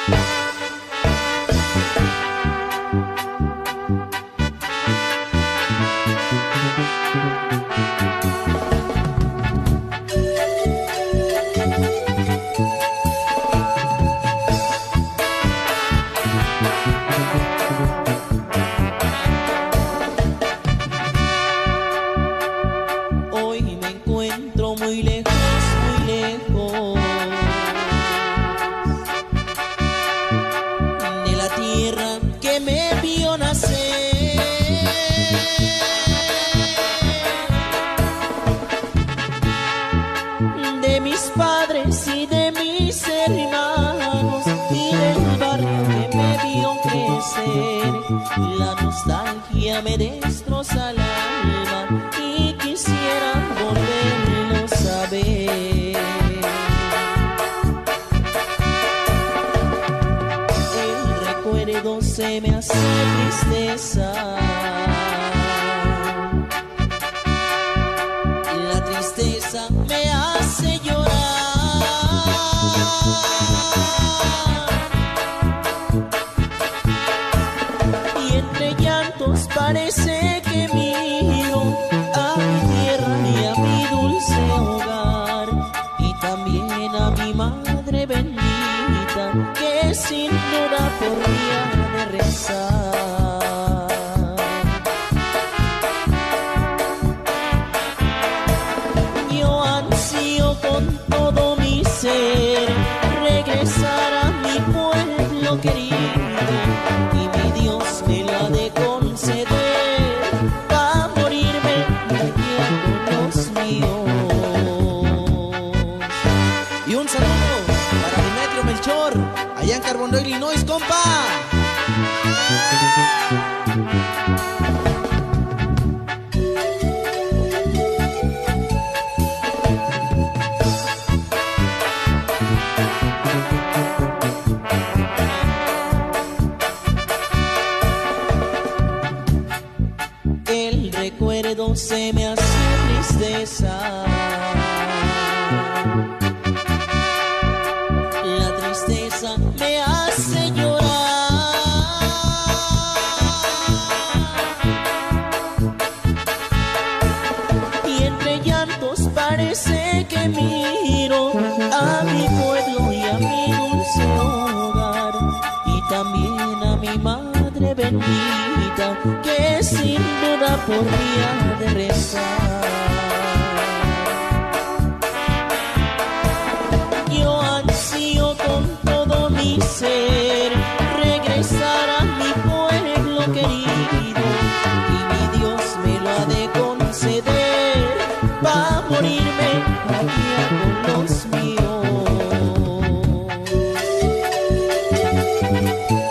La nostalgia me destroza el alma y quisiera volverlo a ver. El recuerdo se me hace tristeza, la tristeza me hace llorar. Parece que miro a mi tierra y a mi dulce hogar, y también a mi madre bendita, que sin duda por mí ha de rezar. Yo ansío con todo mi ser regresar a mi pueblo querido, y mi Dios me lo ha de conceder para morirme aquí con los míos. Y un saludo para Demetrio Melchor, allá en Carbondale, Illinois, compa. Se me hace tristeza, la tristeza me hace llorar, y entre llantos parece que miro a mi pueblo y a mi dulce hogar, y también a mi madre bendita, que sin duda por mí ha de rezar. Yo ansío con todo mi ser regresar a mi pueblo querido, y mi Dios me lo ha de conceder para morirme aquí con los míos.